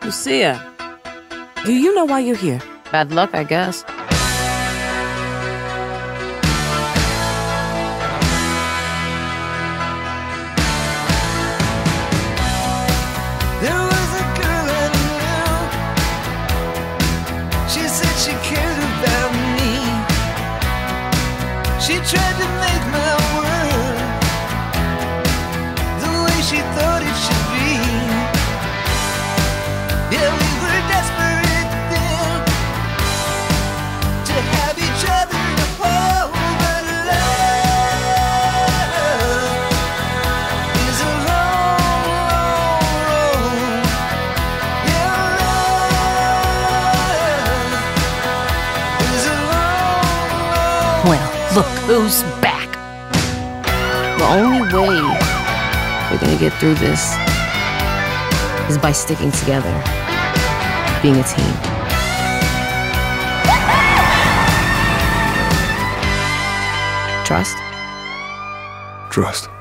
Lucia, do you know why you're here? Bad luck, I guess. There was a girl I knew. She said she cared about me. She tried to make my world the way she thought it should be. Yeah, we were desperate then to have each other to hold, but love is a long, long road. Yeah, love is a long, long Well, look who's back. The only way we're gonna get through this is by sticking together, being a team. Trust? Trust.